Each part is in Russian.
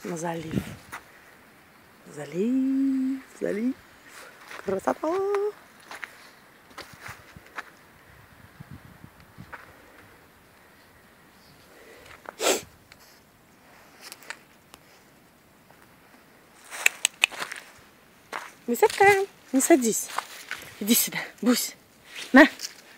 на залив. Залив, залив. Красота. Высока. Не садись. Иди сюда, Бусь. На.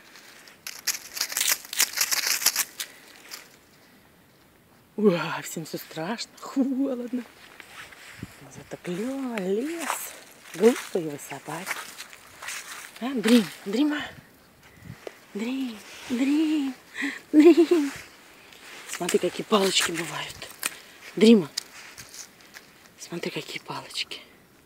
Уа, всем все страшно, холодно. Но зато клёво, лес. Глупые вы собаки. А, Дрим, Дрима. Дрим, Дрим, Дрим. Смотри, какие палочки бывают. Дрима. Смотри, какие палочки.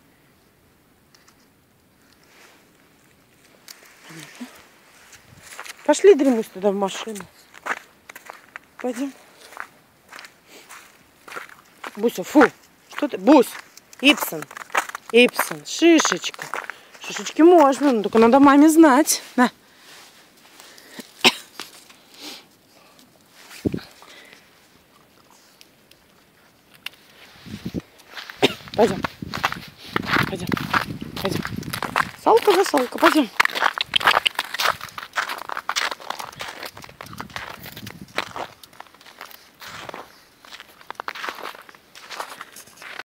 Понятно? Пошли, Дримус, туда в машину. Пойдем. Буся, фу. Что ты? Бусь. Ипсон. Ипсон. Шишечка. Шишечки можно, но только надо маме знать. На. Пойдем. Пойдем. Пойдем. Салка за салка. Пойдем.